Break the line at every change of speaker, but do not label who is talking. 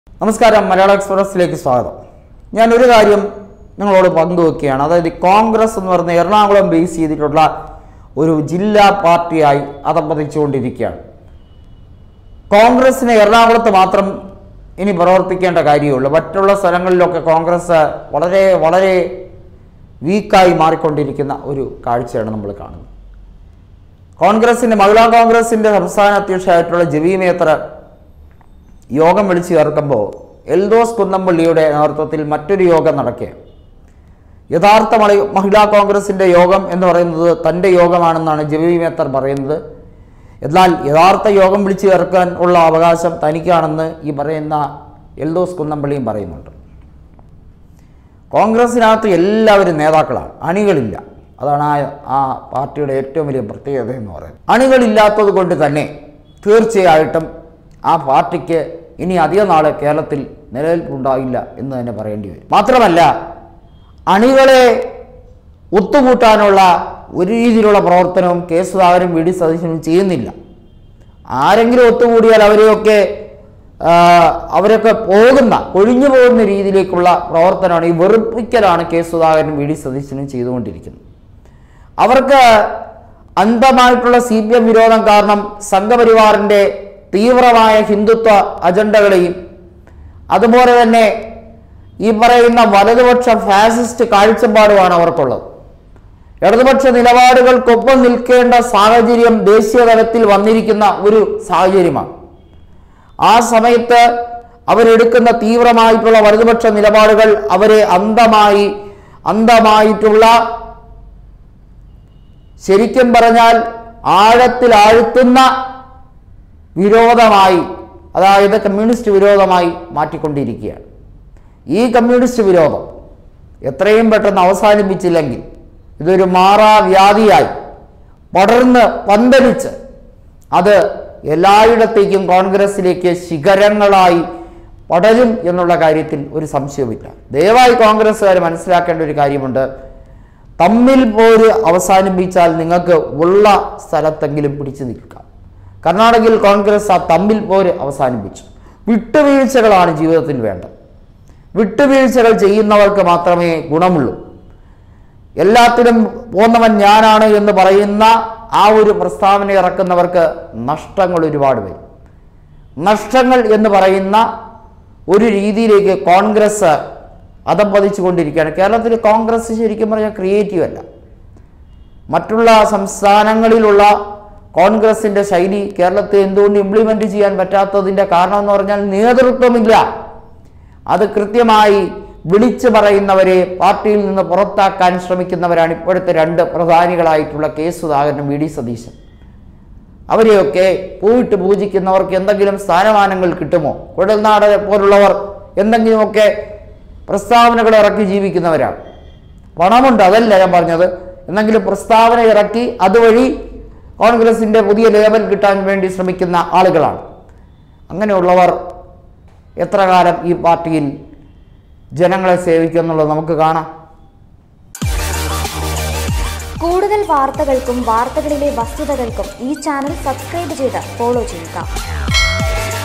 നമസ്കാരം, മലയാള എക്സ്പ്രസിലേക്ക് സ്വാഗതം. ഞാനൊരു കാര്യം നിങ്ങളോട് പങ്കുവെക്കുകയാണ്. അതായത് കോൺഗ്രസ് എന്ന് പറയുന്ന എറണാകുളം ബേസ് ചെയ്തിട്ടുള്ള ഒരു ജില്ലാ പാർട്ടിയായി അധപ്പതിച്ചുകൊണ്ടിരിക്കുകയാണ്. കോൺഗ്രസിന് എറണാകുളത്ത് മാത്രം ഇനി പ്രവർത്തിക്കേണ്ട കാര്യമുള്ളൂ. മറ്റുള്ള സ്ഥലങ്ങളിലൊക്കെ കോൺഗ്രസ് വളരെ വളരെ വീക്കായി മാറിക്കൊണ്ടിരിക്കുന്ന ഒരു കാഴ്ചയാണ് നമ്മൾ കാണുന്നത്. കോൺഗ്രസിൻ്റെ മഹിളാ കോൺഗ്രസിൻ്റെ സംസ്ഥാന അധ്യക്ഷയായിട്ടുള്ള ജെബി മേത്തർ യോഗം വിളിച്ചു ചേർക്കുമ്പോൾ എൽദോസ് കുന്നംപള്ളിയുടെ നേതൃത്വത്തിൽ മറ്റൊരു യോഗം നടക്കുകയാണ്. യഥാർത്ഥ മഹിളാ കോൺഗ്രസിൻ്റെ യോഗം എന്ന് പറയുന്നത് തൻ്റെ യോഗമാണെന്നാണ് ജെബി മേത്തർ പറയുന്നത്. എന്നാൽ യഥാർത്ഥ യോഗം വിളിച്ചു ചേർക്കാൻ ഉള്ള അവകാശം തനിക്കാണെന്ന് ഈ പറയുന്ന എൽദോസ് കുന്നംപള്ളിയും പറയുന്നുണ്ട്. കോൺഗ്രസിനകത്ത് എല്ലാവരും നേതാക്കളാണ്, അണികളില്ല. അതാണ് ആ പാർട്ടിയുടെ ഏറ്റവും വലിയ പ്രത്യേകത എന്ന് പറയുന്നത്. അണികളില്ലാത്തത് കൊണ്ട് തന്നെ തീർച്ചയായിട്ടും ആ പാർട്ടിക്ക് ഇനി അധിക നാൾ കേരളത്തിൽ നിലനിൽപ്പുണ്ടാവില്ല എന്ന് തന്നെ പറയേണ്ടി വരും. മാത്രമല്ല, അണികളെ ഒത്തുകൂട്ടാനുള്ള ഒരു രീതിയിലുള്ള പ്രവർത്തനവും കെ സുധാകരനും വി ഡി സതീശനും ചെയ്യുന്നില്ല. ആരെങ്കിലും ഒത്തുകൂടിയാൽ അവരൊക്കെ ഒഴിഞ്ഞു പോകുന്ന രീതിയിലേക്കുള്ള പ്രവർത്തനമാണ്, ഈ വെറുപ്പിക്കലാണ് കെ സുധാകരനും വി ഡി സതീശനും ചെയ്തുകൊണ്ടിരിക്കുന്നത്. അവർക്ക് അന്ധമായിട്ടുള്ള CPM വിരോധം കാരണം സംഘപരിവാറിൻ്റെ തീവ്രമായ ഹിന്ദുത്വ അജണ്ടകളെയും അതുപോലെ തന്നെ ഈ പറയുന്ന വലതുപക്ഷ ഫാസിസ്റ്റ് കാഴ്ചപ്പാടുമാണ് അവർക്കുള്ളത്. ഇടതുപക്ഷ നിലപാടുകൾക്കൊപ്പം നിൽക്കേണ്ട സാഹചര്യം ദേശീയ തലത്തിൽ വന്നിരിക്കുന്ന ഒരു സാഹചര്യമാണ്. ആ സമയത്ത് അവരെടുക്കുന്ന തീവ്രമായിട്ടുള്ള വലതുപക്ഷ നിലപാടുകൾ അവരെ അന്ധമായിട്ടുള്ള ശരിക്കും പറഞ്ഞാൽ ആഴത്തിൽ ആഴ്ത്തുന്ന വിരോധമായി, അതായത് കമ്മ്യൂണിസ്റ്റ് വിരോധമായി മാറ്റിക്കൊണ്ടിരിക്കുകയാണ്. ഈ കമ്മ്യൂണിസ്റ്റ് വിരോധം എത്രയും പെട്ടെന്ന് അവസാനിപ്പിച്ചില്ലെങ്കിൽ ഇതൊരു മാറാവ്യാധിയായി പടർന്ന് പന്തലിച്ച് അത് എല്ലായിടത്തേക്കും കോൺഗ്രസിലേക്ക് ശിഖരങ്ങളായി പടരും എന്നുള്ള കാര്യത്തിൽ ഒരു സംശയവുമില്ല. ദയവായി കോൺഗ്രസ്സുകാർ മനസ്സിലാക്കേണ്ട ഒരു കാര്യമുണ്ട്. തമ്മിൽ പോര് അവസാനിപ്പിച്ചാൽ നിങ്ങൾക്ക് ഉള്ള സ്ഥലത്തെങ്കിലും പിടിച്ചു നിൽക്കാം. കർണാടകയിൽ കോൺഗ്രസ് ആ തമ്മിൽ പോര് അവസാനിപ്പിച്ചു. വിട്ടുവീഴ്ചകളാണ് ജീവിതത്തിൽ വേണ്ടത്. വിട്ടുവീഴ്ചകൾ ചെയ്യുന്നവർക്ക് മാത്രമേ ഗുണമുള്ളൂ. എല്ലാത്തിനും പോന്നവൻ ഞാനാണ് എന്ന് പറയുന്ന ആ ഒരു പ്രസ്താവന ഇറക്കുന്നവർക്ക് നഷ്ടങ്ങൾ ഒരുപാട് വരും. നഷ്ടങ്ങൾ എന്ന് പറയുന്ന ഒരു രീതിയിലേക്ക് കോൺഗ്രസ് അധപ്പതിച്ചു കൊണ്ടിരിക്കുകയാണ്. കേരളത്തിൽ കോൺഗ്രസ് ശരിക്കും പറഞ്ഞാൽ ക്രിയേറ്റീവ് അല്ല. മറ്റുള്ള സംസ്ഥാനങ്ങളിലുള്ള കോൺഗ്രസിൻ്റെ ശൈലി കേരളത്തിൽ എന്തുകൊണ്ട് ഇംപ്ലിമെൻ്റ് ചെയ്യാൻ പറ്റാത്തതിൻ്റെ കാരണം എന്ന് പറഞ്ഞാൽ നേതൃത്വമില്ല. അത് കൃത്യമായി വിളിച്ചു പറയുന്നവരെ പാർട്ടിയിൽ നിന്ന് പുറത്താക്കാൻ ശ്രമിക്കുന്നവരാണ് ഇപ്പോഴത്തെ രണ്ട് പ്രധാനികളായിട്ടുള്ള കെ സുധാകരനും വി ഡി സതീശൻ. അവരെയൊക്കെ പൂവിട്ട് പൂജിക്കുന്നവർക്ക് എന്തെങ്കിലും സ്ഥാനമാനങ്ങൾ കിട്ടുമോ? കുഴൽനാട് പോലുള്ളവർ എന്തെങ്കിലുമൊക്കെ പ്രസ്താവനകൾ ഇറക്കി ജീവിക്കുന്നവരാണ്. പണമുണ്ട്, അതല്ല ഞാൻ പറഞ്ഞത്. എന്തെങ്കിലും പ്രസ്താവന ഇറക്കി അതുവഴി കോൺഗ്രസിൻ്റെ പുതിയ ലേബൽ കിട്ടാൻ വേണ്ടി ശ്രമിക്കുന്ന ആളുകളാണ്. അങ്ങനെയുള്ളവർ എത്ര കാലം ഈ പാർട്ടിയിൽ ജനങ്ങളെ സേവിക്കുമെന്നുള്ളത് നമുക്ക് കാണാം.
കൂടുതൽ വാർത്തകൾക്കും വാർത്തകളിലെ വസ്തുതകൾക്കും ഈ ചാനൽ സബ്സ്ക്രൈബ് ചെയ്ത് ഫോളോ ചെയ്യുക.